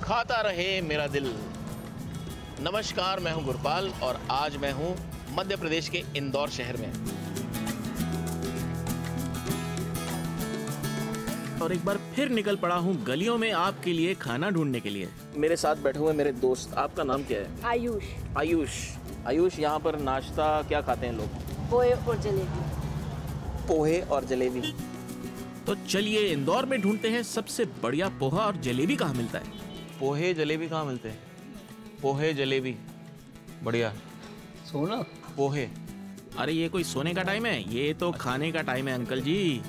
खाता रहे मेरा दिल। नमस्कार, मैं हूं गुरपाल और आज मैं हूं मध्य प्रदेश के इंदौर शहर में। और एक बार फिर निकल पड़ा हूं गलियों में आपके लिए खाना ढूंढने के लिए। मेरे साथ बैठे हुए मेरे दोस्त, आपका नाम क्या है? आयुष। आयुष, यहाँ पर नाश्ता क्या खाते हैं लोग? पोहे और जलेबी। पोहे और जलेबी। तो चलिए इंदौर में ढूंढते हैं सबसे बढ़िया पोहा और जलेबी कहाँ मिलता है। पोहे जलेबी कहाँ मिलते हैं? पोहे जलेबी बढ़िया। सोना पोहे, अरे ये कोई सोने का टाइम है? ये तो खाने का टाइम है अंकल जी।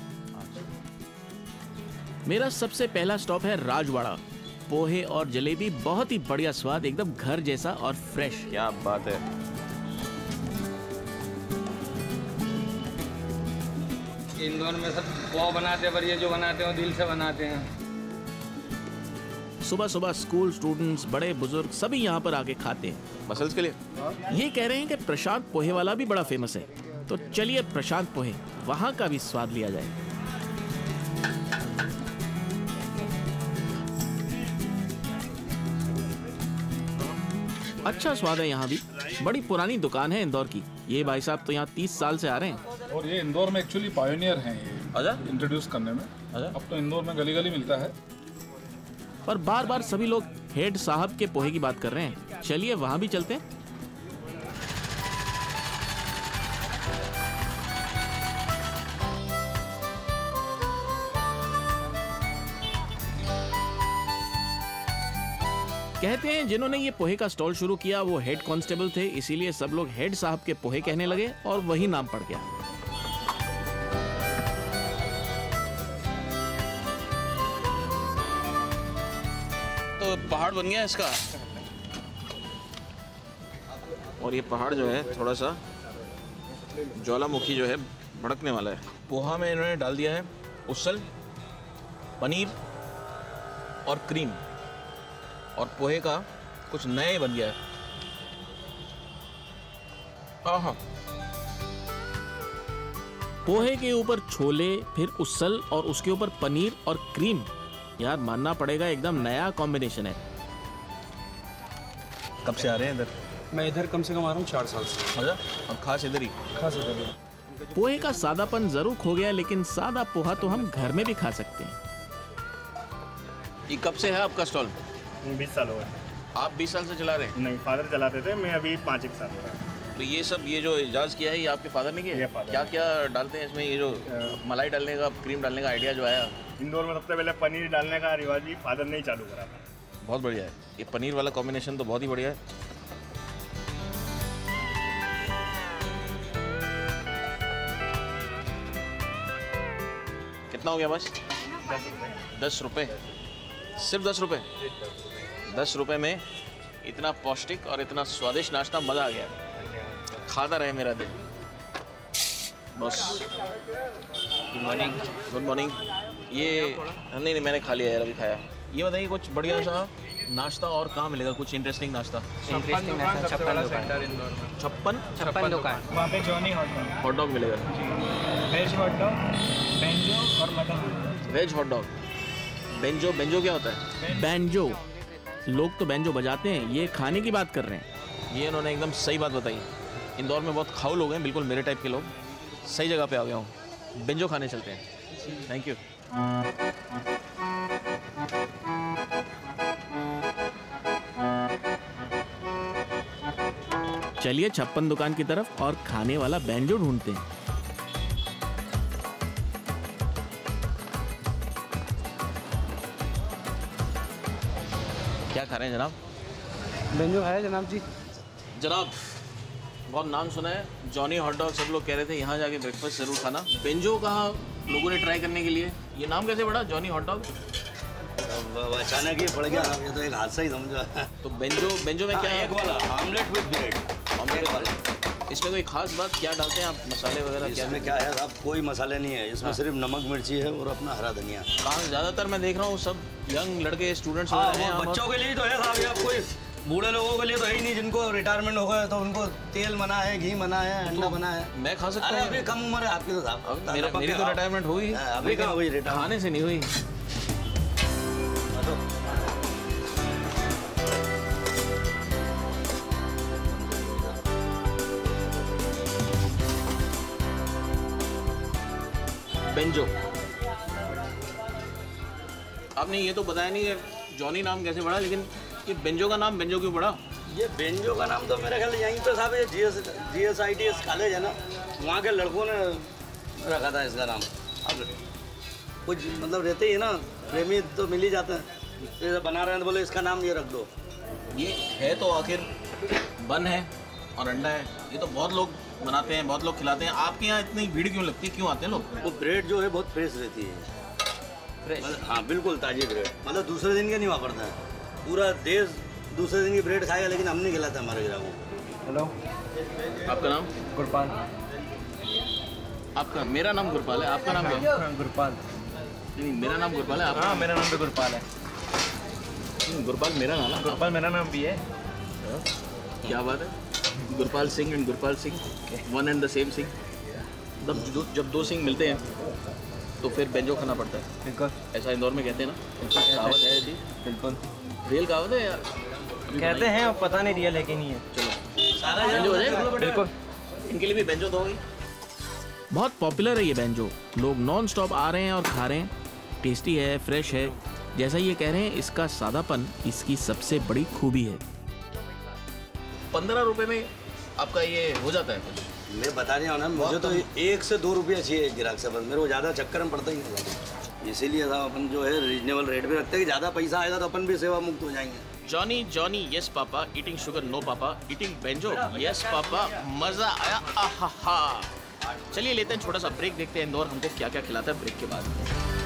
मेरा सबसे पहला स्टॉप है राजवाड़ा। पोहे और जलेबी बहुत ही बढ़िया स्वाद, एकदम घर जैसा और फ्रेश। क्या बात है। इंदौर में सब पोहा बनाते हैं, पर ये जो बनाते हैं दिल से बनाते हैं। सुबह सुबह स्कूल स्टूडेंट्स, बड़े बुजुर्ग सभी यहाँ पर आके खाते हैं मसल्स के लिए। ये कह रहे हैं कि प्रशांत पोहे वाला भी बड़ा फेमस है, तो चलिए प्रशांत पोहे वहाँ का भी स्वाद लिया जाए। अच्छा स्वाद है यहाँ भी। बड़ी पुरानी दुकान है इंदौर की। ये भाई साहब तो यहाँ 30 साल से आ रहे हैं। और ये इंदौर में एक्चुअली पायोनियर हैं ये इंट्रोड्यूस करने में। अब तो इंदौर में गली गली मिलता है। पर बार बार सभी लोग हेड साहब के पोहे की बात कर रहे हैं, चलिए वहां भी चलते हैं। कहते हैं जिन्होंने ये पोहे का स्टॉल शुरू किया वो हेड कांस्टेबल थे, इसीलिए सब लोग हेड साहब के पोहे कहने लगे और वही नाम पड़ गया। तो पहाड़ बन गया इसका। और ये पहाड़ जो है थोड़ा सा ज्वालामुखी जो है भड़कने वाला है। पोहा में इन्होंने डाल दिया है उसल, पनीर और क्रीम, और पोहे का कुछ नया ही बन गया है। आहा। पोहे के ऊपर छोले, फिर उसल और उसके ऊपर पनीर और क्रीम। यार मानना पड़ेगा एकदम नया कॉम्बिनेशन है। कब से आ रहे हैं इधर? मैं इधर कम से कम आ रहा हूँ 4 साल से। और खास इधर ही? खास इधर ही। पोहे का सादापन जरूर खो गया, लेकिन सादा पोहा तो हम घर में भी खा सकते हैं। ये कब से है आपका स्टॉल? 20 साल हो गए। आप 20 साल से चला रहे हैं? नहीं, फादर चलाते थे, मैं अभी 5-1 साल हो रहा है। तो ये सब ये जो इजाज़ किया है ये आपके फादर ने किया? क्या क्या डालते हैं इसमें? ये जो मलाई डालने का, क्रीम डालने का आइडिया जो आया इंदौर में सबसे पहले पनीर डालने का रिवाज भी फादर ने ही चालू करा था। बहुत बढ़िया है। ये पनीर वाला कॉम्बिनेशन तो बहुत ही बढ़िया है। कितना हो गया बस? 10 रुपये। सिर्फ 10 रुपये? 10 रुपये में इतना पौष्टिक और इतना स्वादिष्ट नाश्ता, मज़ा आ गया। खाता रहे मेरा दिल। बस। Good morning. Good morning. ये नहीं मैंने खा लिया यार, अभी खाया। ये बताइए कुछ बढ़िया सा नाश्ता और कहाँ मिलेगा? कुछ इंटरेस्टिंग नाश्ता। छप्पन दुकान। 56 दुकान। वहाँ पे जॉनी हॉट डॉग मिलेगा। वेज हॉट डॉग, बेंजो और मटन। Veg hot dog. बेंजो क्या होता है? बैंजो। लोग तो बैंजो बजाते हैं, ये खाने की बात कर रहे हैं। ये इन्होंने एकदम सही बात बताई। इंदौर में बहुत खाऊ लोग हैं, बिल्कुल मेरे टाइप के लोग। सही जगह पे आ गया हूँ। बेंजो खाने चलते हैं। Thank you. चलिए 56 दुकान की तरफ और खाने वाला बैंजो ढूंढते हैं। क्या खा रहे हैं जनाब? बेंजो है जनाब जी। जनाब बहुत नाम सुना है, जॉनी हॉट डॉग। सब लोग कह रहे थे यहाँ जाके ब्रेकफास्ट जरूर खाना। बेंजो कहा लोगों ने ट्राई करने के लिए। ये नाम कैसे पड़ा जॉनी हॉट डॉग? अचानक ही पड़ गया, ये तो एक हादसा ही समझो। तो बेंजो में क्या है? एक वाला ऑमलेट विद ब्रेड। ऑमलेट वाला। इसमें कोई खास बात क्या डालते हैं आप? मसाले वगैरह क्या? इसमें क्या है साहब, कोई मसाले नहीं है इसमें। सिर्फ नमक मिर्ची है और अपना हरा धनिया। कहाँ ज़्यादातर मैं देख रहा हूँ सब यंग लड़के स्टूडेंट्स बच्चों के लिए तो है साहब, आप कोई बूढ़े लोगों के लिए तो है ही नहीं। जिनको रिटायरमेंट हो गया तो उनको तेल मना है, घी मना है, अंडा मना है। मैं खा सकता हूँ? अभी कम उम्र है आपकी तो साहब। मेरी तो रिटायरमेंट हुई, अभी कहाँ हुई रिटायरमेंट? खाने से नहीं हुई। बेंजो। आपने ये तो बताया नहीं कि जॉनी नाम कैसे पड़ा, लेकिन ये बेंजो का नाम बेंजो क्यों पड़ा? ये बेंजो का नाम तो मेरे ख्याल यहीं पे साहब, ये GSITS कॉलेज है ना, वहाँ के लड़कों ने रखा था इसका नाम। अब कुछ मतलब रहते ही ना, प्रेमी तो मिल ही जाते हैं, तो बना रहे हैं तो बोले इसका नाम ये रख दो। ये है तो आखिर बन है और अंडा है, ये तो बहुत लोग बनाते हैं, बहुत लोग खिलाते हैं। आपके यहाँ इतनी भीड़ क्यों लगती है, क्यों आते हैं लोग? वो ब्रेड जो है बहुत फ्रेश रहती है, फ्रेश, हाँ बिल्कुल ताज़ी ब्रेड, मतलब दूसरे दिन का नहीं वापरता है। पूरा देश दूसरे दिन की ब्रेड खाएगा, लेकिन हम नहीं खिलाते हमारे ग्राहकों को। हेलो, आपका नाम? गुरपाल। आपका? मेरा नाम गुरपाल है, आपका नाम क्या है? गुरपाल। नहीं, मेरा नाम गुरपाल है, आपका? हाँ, मेरा नाम भी गुरपाल है। गुरपाल मेरा नाम है? गुरपाल मेरा नाम भी है। क्या बात है, Gurpal Singh and Gurpal Singh, one and the same Singh. जब दो सिंह मिलते हैं तो फिर बेंजो खाना पड़ता है। बिल्कुल, ऐसा इंदौर में कहते हैं ना, कहावत है ऐसी। बिल्कुल रियल कहावत है यार, कहते हैं, अब पता नहीं रियल है कि नहीं है। चलो सारा बेंजो हो जाएगा। बिल्कुल, इनके लिए भी बेंजो दोगी? बहुत पॉपुलर है ये बेंजो, लोग नॉन स्टॉप आ रहे हैं और खा रहे हैं। टेस्टी है, फ्रेश है, जैसा ये कह रहे हैं, इसका सादापन इसकी सबसे बड़ी खूबी है। 15 रुपए में आपका ये हो जाता है कुछ? मैं बता रहा हूँ ना, मुझे तो 1 से 2 रुपये चाहिए एक गिराक से, बस मेरे को ज़्यादा चक्कर में पड़ता ही नहीं। इसीलिए साहब अपन जो है रीजनेबल रेट पे रखते हैं कि ज़्यादा पैसा आएगा तो अपन भी सेवा मुक्त हो जाएंगे। Johnny Johnny yes papa, eating sugar no papa, eating बेंजो यस पापा, मज़ा आया आहा हा। चलिए लेते हैं छोटा सा ब्रेक, देखते हैं इंदौर हमको क्या क्या खिलाता है ब्रेक के बाद।